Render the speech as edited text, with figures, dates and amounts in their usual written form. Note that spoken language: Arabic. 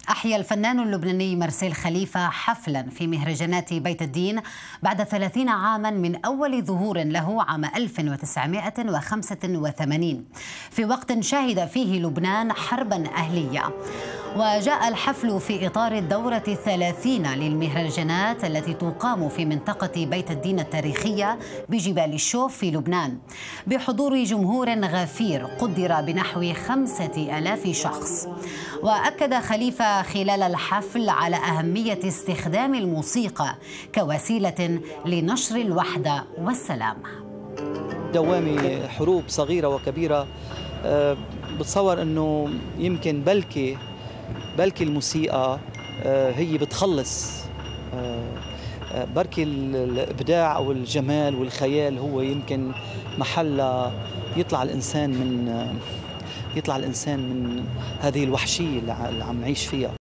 أحيا الفنان اللبناني مرسيل خليفة حفلا في مهرجانات بيت الدين بعد 30 عاما من أول ظهور له عام 1985 في وقت شهد فيه لبنان حربا أهلية. وجاء الحفل في إطار الدورة 30 للمهرجانات التي تقام في منطقة بيت الدين التاريخية بجبال الشوف في لبنان بحضور جمهور غفير قدر بنحو 5000 شخص. وأكد خليفة خلال الحفل على أهمية استخدام الموسيقى كوسيلة لنشر الوحدة والسلام. دوامة حروب صغيرة وكبيرة، بتصور أنه يمكن بلكي الموسيقى هي بتخلص، بركي الإبداع أو الجمال والخيال هو يمكن محل يطلع الإنسان من هذه الوحشية اللي عم نعيش فيها.